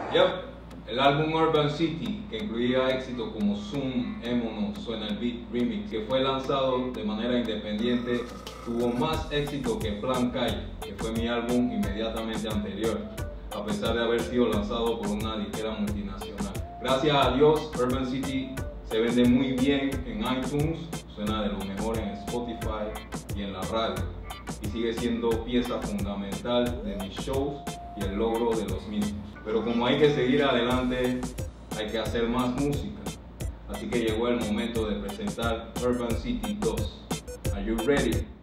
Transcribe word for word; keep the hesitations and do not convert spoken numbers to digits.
Yep, el álbum Urban City, que incluía éxitos como Zoom, Émonos, Suena el Beat Remix, que fue lanzado de manera independiente, tuvo más éxito que Plan Calle, que fue mi álbum inmediatamente anterior, a pesar de haber sido lanzado por una disquera multinacional. Gracias a Dios, Urban City se vende muy bien en iTunes, suena de lo mejor en Spotify y en la radio, y sigue siendo pieza fundamental de mis shows y el logro de los mismos. Pero como hay que seguir adelante, hay que hacer más música. Así que llegó el momento de presentar Urban City dos. Are you ready?